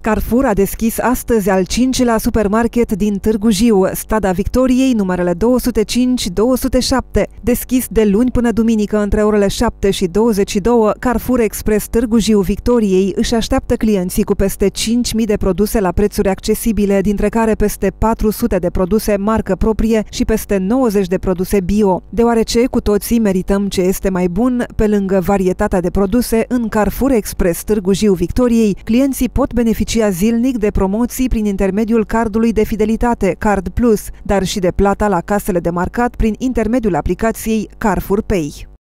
Carrefour a deschis astăzi al 5-lea supermarket din Târgu Jiu, Strada Victoriei, numerele 205-207, deschis de luni până duminică între orele 7 și 22. Carrefour Express Târgu Jiu Victoriei își așteaptă clienții cu peste 5.000 de produse la prețuri accesibile, dintre care peste 400 de produse marcă proprie și peste 90 de produse bio. Deoarece cu toții merităm ce este mai bun, pe lângă varietatea de produse, în Carrefour Express Târgu Jiu Victoriei, clienții pot beneficia zilnic de promoții prin intermediul cardului de fidelitate Card Plus, dar și de plata la casele de marcat prin intermediul aplicației Carrefour Pay.